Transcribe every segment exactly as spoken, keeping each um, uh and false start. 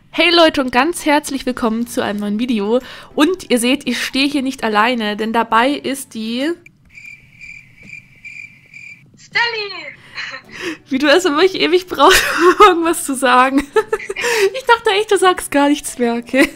Hey Leute und ganz herzlich willkommen zu einem neuen Video. Und ihr seht, ich stehe hier nicht alleine, denn dabei ist die... Stelly! Wie du es wirklich ewig brauchst, um irgendwas zu sagen. Ich dachte echt, du sagst gar nichts mehr, okay?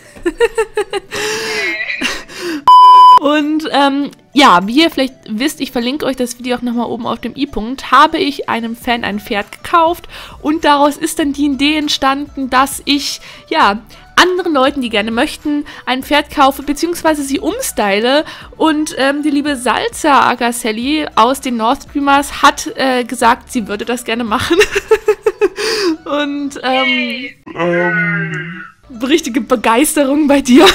Und ähm, ja, wie ihr vielleicht wisst, ich verlinke euch das Video auch nochmal oben auf dem i-Punkt, habe ich einem Fan ein Pferd gekauft und daraus ist dann die Idee entstanden, dass ich, ja, anderen Leuten, die gerne möchten, ein Pferd kaufe, beziehungsweise sie umstyle. Und ähm, die liebe Salsa Agaselli aus den North Streamers hat äh, gesagt, sie würde das gerne machen. Und ähm, ähm, richtige Begeisterung bei dir.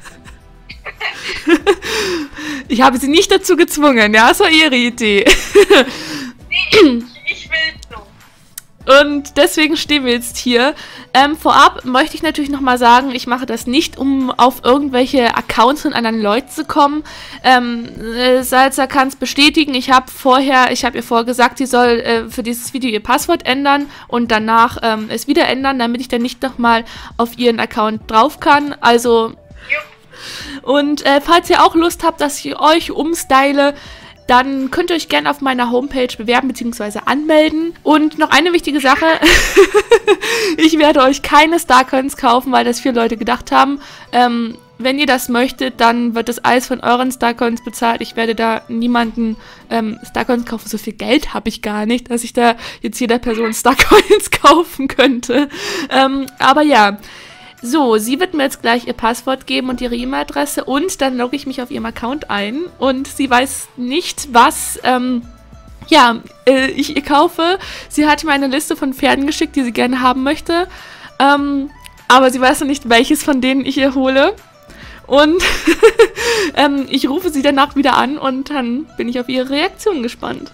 Ich habe sie nicht dazu gezwungen, ja, es war ihre Idee. Nee, ich will so. Und deswegen stehen wir jetzt hier. Ähm, vorab möchte ich natürlich nochmal sagen, ich mache das nicht, um auf irgendwelche Accounts von anderen Leuten zu kommen. Ähm, äh, Salsa kann es bestätigen. Ich habe vorher, ich habe ihr vorher gesagt, sie soll äh, für dieses Video ihr Passwort ändern und danach ähm, es wieder ändern, damit ich dann nicht nochmal auf ihren Account drauf kann. Also... Und äh, falls ihr auch Lust habt, dass ich euch umstyle, dann könnt ihr euch gerne auf meiner Homepage bewerben bzw. anmelden. Und noch eine wichtige Sache, ich werde euch keine Starcoins kaufen, weil das viele Leute gedacht haben. Ähm, wenn ihr das möchtet, dann wird das alles von euren Starcoins bezahlt. Ich werde da niemanden ähm, Starcoins kaufen. So viel Geld habe ich gar nicht, dass ich da jetzt jeder Person Starcoins kaufen könnte. Ähm, aber ja... So, sie wird mir jetzt gleich ihr Passwort geben und ihre E-Mail-Adresse und dann logge ich mich auf ihrem Account ein und sie weiß nicht, was, ähm, ja, äh, ich ihr kaufe. Sie hat mir eine Liste von Pferden geschickt, die sie gerne haben möchte, ähm, aber sie weiß noch nicht, welches von denen ich ihr hole. Und ähm, ich rufe sie danach wieder an und dann bin ich auf ihre Reaktion gespannt.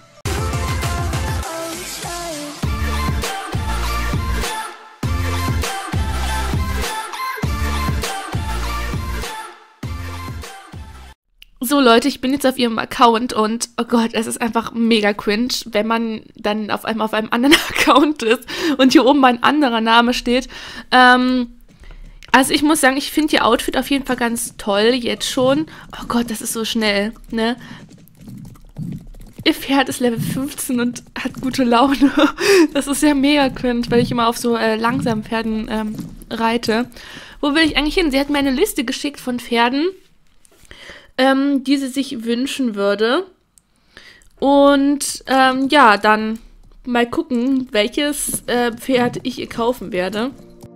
So Leute, ich bin jetzt auf ihrem Account und oh Gott, es ist einfach mega cringe, wenn man dann auf einmal auf einem anderen Account ist und hier oben ein anderer Name steht. Ähm, also ich muss sagen, ich finde ihr Outfit auf jeden Fall ganz toll, jetzt schon. Oh Gott, das ist so schnell, ne? Ihr Pferd ist Level fünfzehn und hat gute Laune. Das ist ja mega cringe, weil ich immer auf so äh, langsamen Pferden ähm, reite. Wo will ich eigentlich hin? Sie hat mir eine Liste geschickt von Pferden, Ähm, die sie sich wünschen würde. Und ähm, ja, dann mal gucken, welches äh, Pferd ich ihr kaufen werde.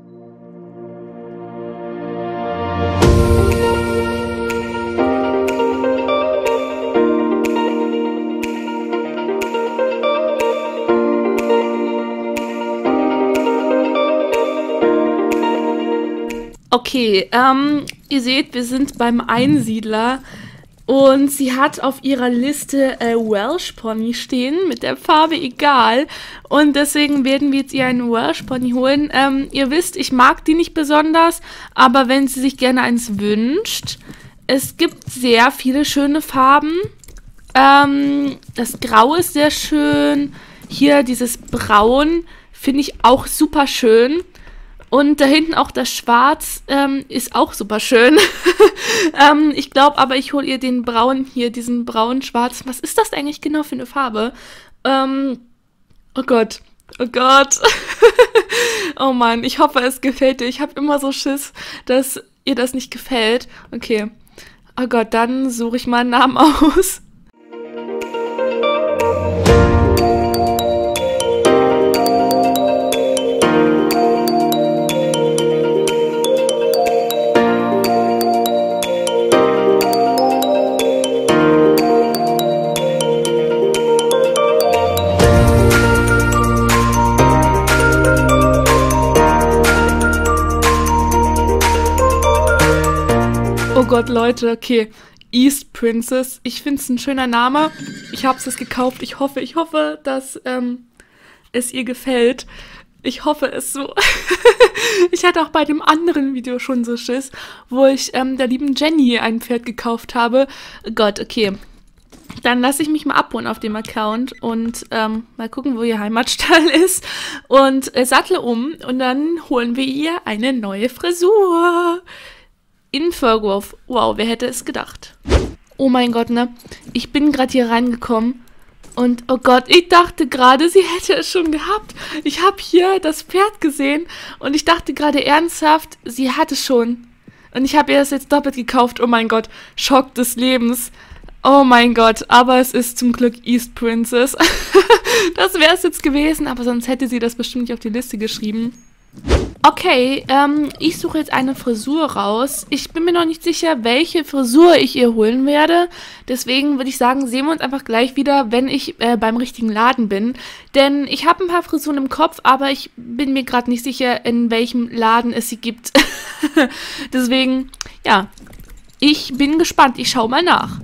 Okay, ähm, ihr seht, wir sind beim Einsiedler und sie hat auf ihrer Liste äh, Welsh Pony stehen, mit der Farbe egal, und deswegen werden wir jetzt ihr einen Welsh Pony holen. Ähm, ihr wisst, ich mag die nicht besonders, aber wenn sie sich gerne eins wünscht, es gibt sehr viele schöne Farben. Ähm, das Grau ist sehr schön, hier dieses Braun finde ich auch super schön. Und da hinten auch das Schwarz ähm, ist auch super schön. ähm, ich glaube aber, ich hole ihr den Braun hier, diesen braun-schwarz. Was ist das eigentlich genau für eine Farbe? Ähm, oh Gott, oh Gott. Oh Mann, ich hoffe, es gefällt dir. Ich habe immer so Schiss, dass ihr das nicht gefällt. Okay, oh Gott, dann suche ich mal einen Namen aus. Oh Gott, Leute, okay. East Princess. Ich finde es ein schöner Name. Ich habe es jetzt gekauft. Ich hoffe, ich hoffe, dass ähm, es ihr gefällt. Ich hoffe es so. Ich hatte auch bei dem anderen Video schon so Schiss, wo ich ähm, der lieben Jenny ein Pferd gekauft habe. Gott, okay. dann lasse ich mich mal abholen auf dem Account und ähm, mal gucken, wo ihr Heimatstall ist und äh, sattle um und dann holen wir ihr eine neue Frisur. In Furgrove. Wow, wer hätte es gedacht? Oh mein Gott, ne? Ich bin gerade hier reingekommen und oh Gott, ich dachte gerade, sie hätte es schon gehabt. Ich habe hier das Pferd gesehen und ich dachte gerade ernsthaft, sie hat es schon. Und ich habe ihr das jetzt doppelt gekauft. Oh mein Gott, Schock des Lebens. Oh mein Gott, aber es ist zum Glück East Princess. Das wäre es jetzt gewesen, aber sonst hätte sie das bestimmt nicht auf die Liste geschrieben. Okay, ähm, ich suche jetzt eine Frisur raus. Ich bin mir noch nicht sicher, welche Frisur ich ihr holen werde. Deswegen würde ich sagen, sehen wir uns einfach gleich wieder, wenn ich äh, beim richtigen Laden bin. Denn ich habe ein paar Frisuren im Kopf, aber ich bin mir gerade nicht sicher, in welchem Laden es sie gibt. Deswegen, ja, ich bin gespannt. Ich schaue mal nach.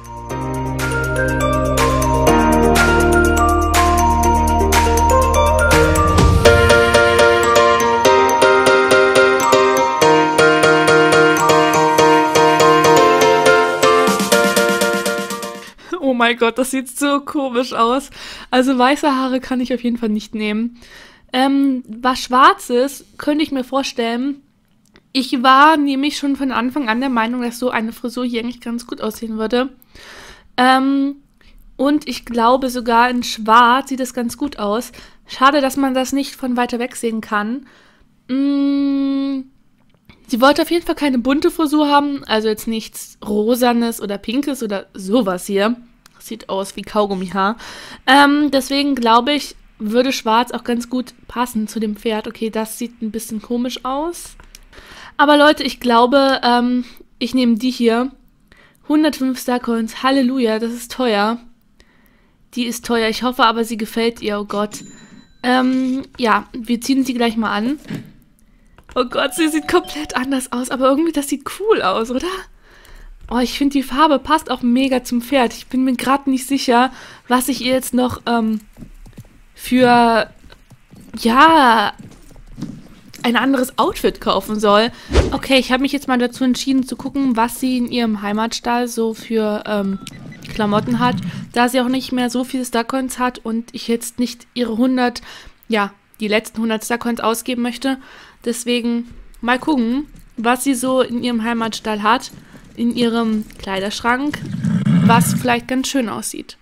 Oh mein Gott, das sieht so komisch aus. Also weiße Haare kann ich auf jeden Fall nicht nehmen. Ähm, was Schwarzes könnte ich mir vorstellen. Ich war nämlich schon von Anfang an der Meinung, dass so eine Frisur hier eigentlich ganz gut aussehen würde. Ähm, und ich glaube sogar in Schwarz sieht es ganz gut aus. Schade, dass man das nicht von weiter weg sehen kann. Mmh. Sie wollte auf jeden Fall keine bunte Frisur haben, also jetzt nichts Rosanes oder Pinkes oder sowas hier. Sieht aus wie Kaugummihaar. Ähm, deswegen glaube ich, würde Schwarz auch ganz gut passen zu dem Pferd. Okay, das sieht ein bisschen komisch aus. Aber Leute, ich glaube, ähm, ich nehme die hier. hundertfünf Starcoins, Halleluja, das ist teuer. Die ist teuer, ich hoffe aber, sie gefällt ihr, oh Gott. Ähm, ja, wir ziehen sie gleich mal an. Oh Gott, sie sieht komplett anders aus, aber irgendwie, das sieht cool aus, oder? Oh, ich finde, die Farbe passt auch mega zum Pferd. Ich bin mir gerade nicht sicher, was ich ihr jetzt noch ähm, für, ja, ein anderes Outfit kaufen soll. Okay, ich habe mich jetzt mal dazu entschieden zu gucken, was sie in ihrem Heimatstall so für ähm, Klamotten hat, da sie auch nicht mehr so viele Starcoins hat und ich jetzt nicht ihre hundert, ja, die letzten hundert Starcoins ausgeben möchte. Deswegen mal gucken, was sie so in ihrem Heimatstall hat, in ihrem Kleiderschrank, was vielleicht ganz schön aussieht.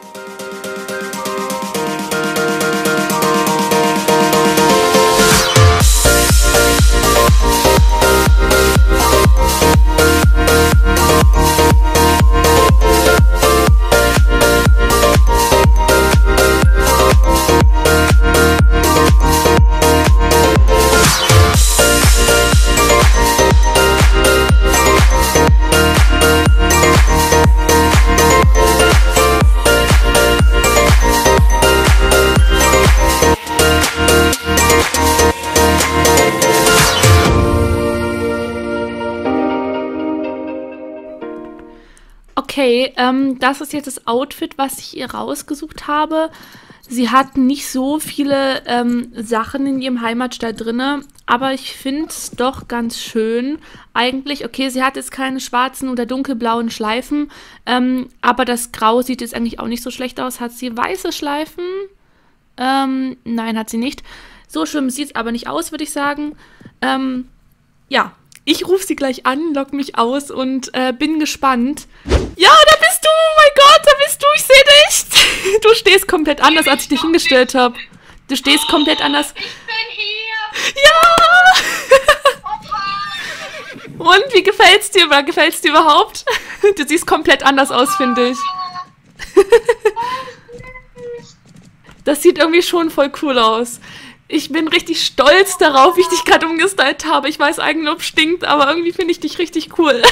Okay, ähm, das ist jetzt das Outfit, was ich ihr rausgesucht habe. Sie hat nicht so viele ähm, Sachen in ihrem Heimatstall drin, aber ich finde es doch ganz schön. Eigentlich, okay, sie hat jetzt keine schwarzen oder dunkelblauen Schleifen, ähm, aber das Grau sieht jetzt eigentlich auch nicht so schlecht aus. Hat sie weiße Schleifen? Ähm, nein, hat sie nicht. So schlimm sieht es aber nicht aus, würde ich sagen. Ähm, ja. Ich rufe sie gleich an, logge mich aus und äh, bin gespannt. Ja, da bist du! Oh mein Gott, da bist du! Ich sehe dich! Du stehst komplett anders, als ich dich hingestellt habe. Du stehst komplett anders. Ich bin hier! Ja! Und, wie gefällt's dir? Oder gefällt's dir überhaupt? Du siehst komplett anders aus, finde ich. Das sieht irgendwie schon voll cool aus. Ich bin richtig stolz darauf, wie ich dich gerade umgestylt habe. Ich weiß eigentlich, ob es stinkt, aber irgendwie finde ich dich richtig cool.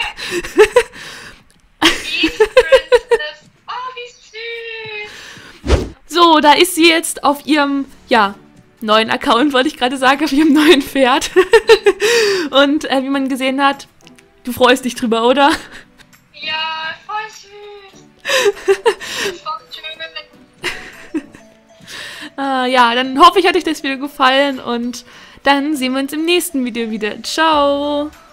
Oh, wie süß. So, da ist sie jetzt auf ihrem, ja, neuen Account, wollte ich gerade sagen, auf ihrem neuen Pferd. Und äh, wie man gesehen hat, du freust dich drüber, oder? Ja, voll süß. Voll schön. Äh, ja, dann hoffe ich, hat euch das Video gefallen und dann sehen wir uns im nächsten Video wieder. Ciao!